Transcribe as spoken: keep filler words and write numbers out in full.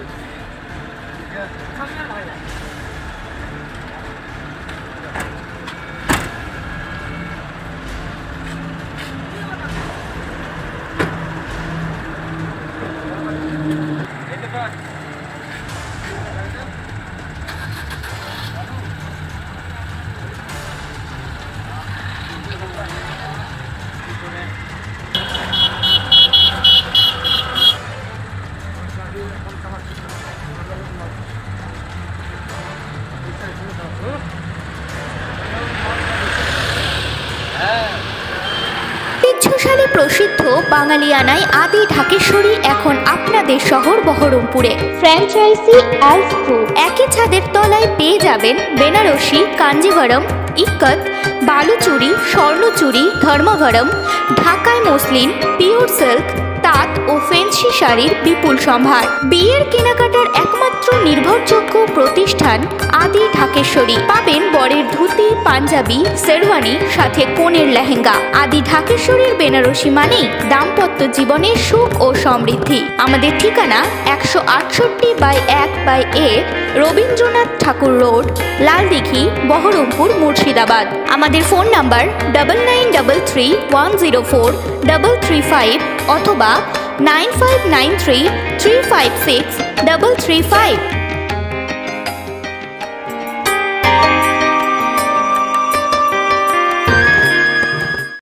ঐতিহ্যশালী প্রসিদ্ধ বাঙালিয়ানায় আদি ঢাকেশ্বরী এখন আপনাদের শহর বহরমপুরে। ফ্র্যাঞ্চাইজি অ্যালস গ্রুপ। একই ছাদের তলায় পেয়ে যাবেন বেনারসি, কাঞ্জিভরম, ইক্কত, বালুচুরি, স্বর্ণচুরি, ধর্মভরম, ঢাকাই মসলিন, পিওর সিল্ক, তাঁত ও ফেন্সি শাড়ির বিপুল সম্ভার। বিয়ের কেনাকাটার একমাত্র নির্ভরযোগ্য প্রতিষ্ঠান আদি ঢাকেশ্বরী। পাবেন বরের ধুতি, পাঞ্জাবি, শেরওয়ানি, সাথে কনের লেহেঙ্গা। আদি ঢাকেশ্বরীর বেনারসি মানেই দাম্পত্য জীবনের সুখ ও সমৃদ্ধি। আমাদের ঠিকানা একশো আটষট্টি বাই এক by A, Rabindranath Thakur road, Laldighi, Baharampur, Murshidabad. আমাদের phone number double nine double three one zero four double three five অথবা nine five nine three three five six double three five.